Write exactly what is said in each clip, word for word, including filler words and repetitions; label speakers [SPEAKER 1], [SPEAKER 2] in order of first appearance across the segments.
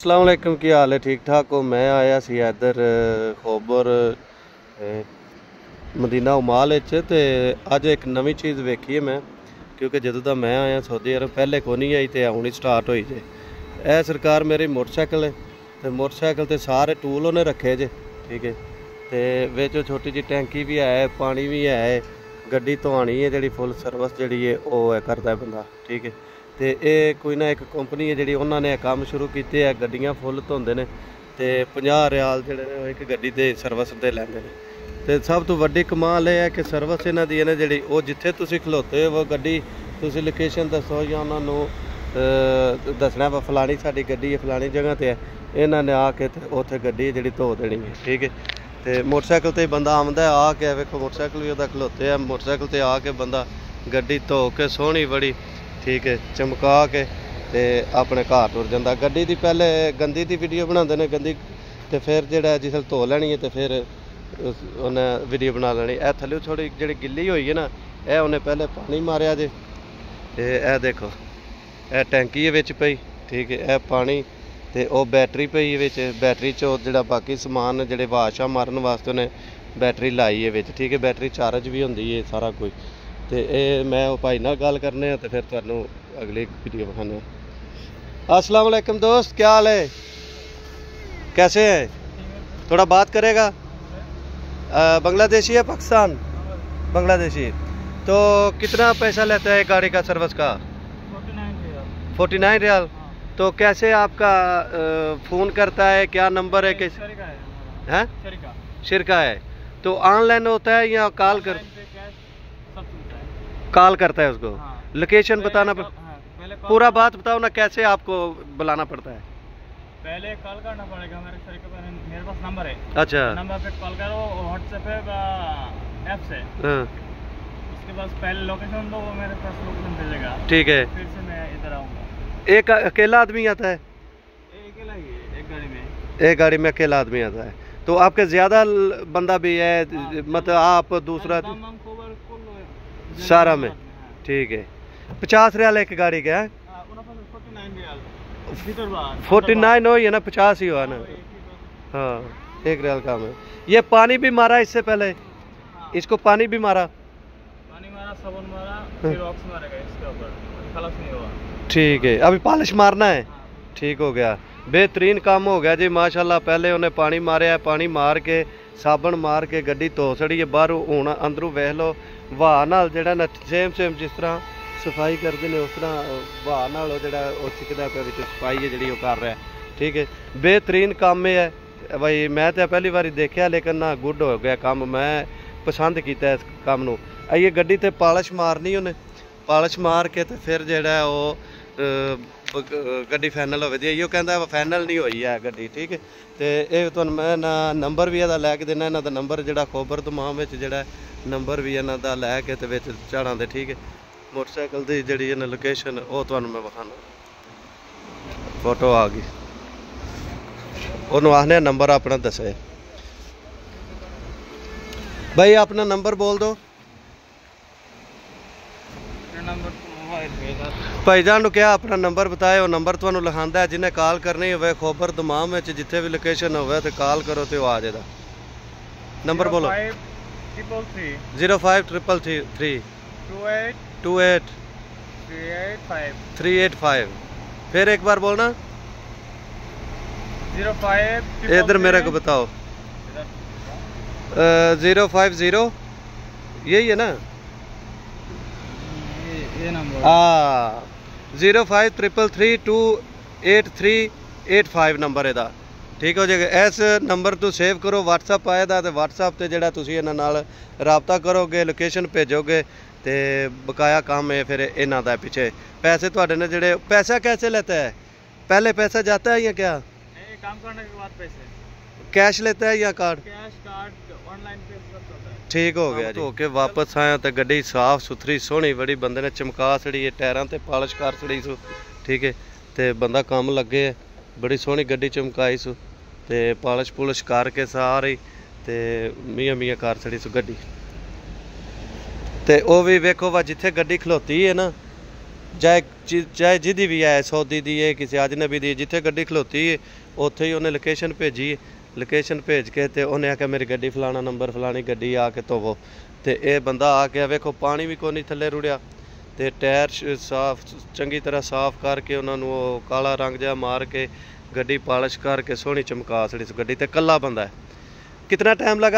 [SPEAKER 1] अस्सलाम वालेकुम, की हाल है? ठीक ठाक हो? मैं आया सी इधर खोबर मदीना उमाल ते अज एक नवी चीज़ वेखी है मैं, क्योंकि जदों दा मैं आया सऊदी अरब पहले को नहीं आई तो हुण स्टार्ट होई जे। यह सरकार मेरी मोटरसाइकिल है तो मोटरसाइकिल ते सारे टूल उन्हें रखे जे, ठीक है। तो विच छोटी जी टैंकी भी है, पानी भी है, गड्डी धोनी है जी फुल सर्विस जी है वह करता है बंदा, ठीक है। तो ये कोई ना एक कंपनी है जी उन्होंने काम शुरू किए है, गड्डियाँ फुल धोंदे ने ते पचास रियाल जिहड़े ने एक गड्डी दे सर्विस दे लैंदे ने। ते सब तो वड्डी कमाल यह है कि सर्विस इन्हां दी है जी वो जिथे तुसीं खलोते हो गड्डी तुसीं लोकेशन दसो या उन्होंने दसना फलानी साडी गड्डी है फलानी जगह ते है, इन्हां ने आके उत्थे गड्डी जी धो देनी है, ठीक है। तो मोटरसाइकिल ते बंदा आंदा आके वेखो मोटरसाइकिल भी उहदा खलोते है, मोटरसाइकिल ते आके बंदा गड्डी धो के सोहनी बड़ी, ठीक है, चमका के ते अपने घर टुर जाता। गड्डी की पहले गंदी की वीडियो बनाते हैं, गंदी तो फिर जो जिस धो लैनी है तो फिर उन्हें वीडियो बना लेनी। यह थल्ले थोड़ी जी गिली हुई है ना, यह उन्हें पहले पानी मारिया जे, यह देखो यह टैंकी है पई, ठीक है, यह पानी तो वह बैटरी पई विच, बैटरी चो जोड़ा बाकी समान जोड़े वाशा मारन वास्ते उन्हें बैटरी लाई है विच, ठीक है। बैटरी चार्ज भी होंदी है सारा कुछ। तो ये मैं भाई नाल गल करने तो फिर तुहानू अगली वीडियो दिखाने। अस्सलाम वालेकुम दोस्त, क्या हाल है, कैसे हैं? थोड़ा बात करेगा? बांग्लादेशी है पाकिस्तान? बांग्लादेशी। तो कितना पैसा लेता है गाड़ी का सर्विस का? Forty nine riyal. तो कैसे आपका फ़ोन करता है, क्या नंबर है? किस है? शिरका है। तो ऑनलाइन होता है या कॉल कर कॉल करता है उसको? हाँ। लोकेशन बताना पड़... हाँ, पूरा बात बताओ ना, कैसे आपको बुलाना पड़ता है?
[SPEAKER 2] पहले कॉल करना पड़ेगा, मेरे शरीक पे मेरे पास नंबर है। अच्छा, नंबर पे कॉल करो व्हाट्सएप पे ऐप से। हाँ। उसके बाद पहले लोकेशन दो, वो मेरे पास लोकेशन भेजेगा, ठीक है। फिर से मैं इधर आऊँगा।
[SPEAKER 1] एक अकेला आदमी आता है?
[SPEAKER 2] अकेला ही है, एक गाड़ी में
[SPEAKER 1] एक गाड़ी में अकेला आदमी आता है। तो आपके ज़्यादा बंदा भी है? हाँ, मतलब आप दूसरा सारा में, ठीक है। पचास रियाल एक गाड़ी का है? फोर्टी नाइन हो या ना पचास ही हुआ ना? हाँ, एक रियाल काम है। ये पानी भी मारा इससे पहले? हाँ। इसको पानी भी मारा?
[SPEAKER 2] पानी मारा, साबुन मारा, फिर ऑक्स मारेगा इसके ऊपर, खलास नहीं हुआ, ठीक
[SPEAKER 1] है। अभी पॉलिश मारना है? हाँ। ठीक हो गया, बेहतरीन काम हो गया जी माशाल्लाह। पहले उन्हें पानी मारिया, पानी मार के साबन मार के गड्डी धो छड़ी है, बाहरों हूँ अंदरों वेख लो वाह नाल जेड़ा ना सेम सेम जिस तरह सफाई करते हैं उस तरह वाह नाल जेड़ा चिकदा पे सफाई है जी कर रहा है, ठीक है। बेहतरीन काम है भाई, मैं तो पहली बार देखा लेकिन ना गुड हो गया काम, मैं पसंद किया इस काम को। ये गड्डी ते पॉलिश मारनी उन्हें, पॉलिश मार के तो फिर जेड़ा वो गड्डी फाइनल हो जाए। यो कहता फाइनल नहीं हुई है गड्डी, ठीक है। तो ये तुहानू मैं ना नंबर भी इहदा लैके देना, इन्हां दा नंबर जिहड़ा खोबर दमाम विच जिहड़ा नंबर भी इन्हां दा लैके ते विच झाड़ां दे, ठीक है। मोटरसाइकिल दी जिहड़ी इन्हां लोकेशन वो तुहानू मैं विखाना, फोटो आ गई, उन्होंने आखने नंबर अपना दसे भाई, अपना नंबर बोल दो। भाईजान क्या अपना नंबर बताए, वो नंबर तुहानू लिखांदा है, जिन्हें कॉल करनी हो खोबर दमाम में जिथे भी लोकेशन हो तो कॉल करो तो आ जाएगा। नंबर बोलो। Zero five triple three three two eight three eight five. फिर एक बार बोलना।
[SPEAKER 2] जीरो फाइव
[SPEAKER 1] इधर मेरे को बताओ। जीरो फाइव जीरो यही है ना?
[SPEAKER 2] ये नंबर
[SPEAKER 1] हाँ, zero five triple three two eight three eight five number इहदा, ठीक हो जाएगा। इस नंबर तो सेव करो, व्हाट्सअप आए दा, तो व्हाट्सअप से जोड़ा तुसीं इन्हां नाल राबता करोगे, लोकेशन भेजोगे तो बकाया काम है फिर इन्हां दा। पिछे पैसे तुहाडे ने जिहड़े, पैसा कैसे लेता है? पहले पैसा जाता है या क्या?
[SPEAKER 2] नहीं, काम करने के बाद पैसे
[SPEAKER 1] कैश लेता है या कार्ड?
[SPEAKER 2] कैश, कार्ड, ऑनलाइन पे सब होता है।
[SPEAKER 1] ठीक हो गया जी। हो के वापस आया तो गड्डी साफ सुथरी सोहनी बड़ी, बंदे ने चमका छड़ी है, टायरां ते पॉलिश कर छड़ी सू, ठीक है। तो बंदा काम लगे है, बड़ी सोहनी गड्डी चमकाई सू ते पॉलिश पुलिश करके सारी ते मियाँ मियाँ कर छड़ी सू गड्डी। तो वह भी वेखो वा जिथे गड्डी खलोती है ना, ਚਾਹੇ ਚਾਹੇ ਜਿਹਦੀ ਵੀ ਹੈ, ਸੌਦੀ ਦੀ ਹੈ, ਕਿਸੇ ਅਜਨਬੀ ਦੀ, ਜਿੱਥੇ ਗੱਡੀ ਖਲੋਤੀ ਹੈ ਉੱਥੇ ਹੀ ਉਹਨੇ ਲੋਕੇਸ਼ਨ ਭੇਜੀ। ਲੋਕੇਸ਼ਨ ਭੇਜ ਕੇ ਤੇ ਉਹਨੇ ਆਖਿਆ ਮੇਰੀ ਗੱਡੀ ਫਲਾਣਾ ਨੰਬਰ ਫਲਾਣੀ ਗੱਡੀ ਆ ਕੇ ਧੋਵੋ। ਤੇ ਇਹ ਬੰਦਾ ਆ ਕੇ ਵੇਖੋ ਪਾਣੀ ਵੀ ਕੋਈ ਨਹੀਂ ਥੱਲੇ ਰੁੜਿਆ, ਤੇ ਟਾਇਰ ਸਾਫ ਚੰਗੀ ਤਰ੍ਹਾਂ ਸਾਫ਼ ਕਰਕੇ ਉਹਨਾਂ ਨੂੰ ਉਹ ਕਾਲਾ ਰੰਗ ਜਿਹਾ ਮਾਰ ਕੇ ਗੱਡੀ ਪਾਲਿਸ਼ करके सोहनी चमका छड़ी। इस गड्डी ते कल्ला बंदा है। कितना टाइम लगा?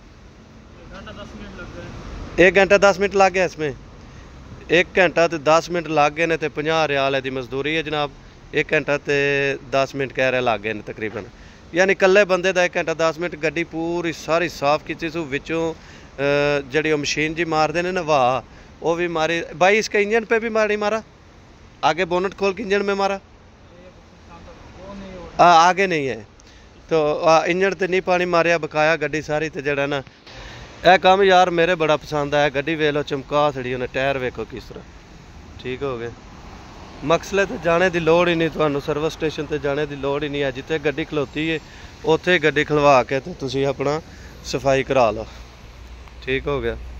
[SPEAKER 1] एक घंटा दस मिनट लग गया इसमें। एक घंटा तो दस मिनट लग गए ने ते पचास रियाल की मजदूरी है जनाब। एक घंटा तो दस मिनट कह रहे लग गए ने तकरीबन, यानी कल्ले बंदे का एक घंटा दस मिनट गड्डी पूरी सारी साफ की सू। विचों जड़ी मशीन जी मारते हैं ना वाह, वो भी मारी। भाई इसका इंजन पे भी मारी मारा, आगे बोनट खोल के इंजन में मारा। आ, आगे नहीं है तो इंजन तो नहीं पानी मारिया, बकाया गड्डी सारी। तो जड़ा ना यह काम यार मेरे बड़ा पसंद आया। गड्डी वेख लो चमका छड़ी उन्हें, टायर वेखो किस तरह ठीक हो गए। मकसले तो जाने की लोड़ ही नहीं, तुहानू सर्विस स्टेशन पर जाने की लोड़ ही नहीं है। जिथे गड्डी खलोती है उत्थे गड्डी खलवा के तो तुसी अपना सफाई करा लो, ठीक हो गया।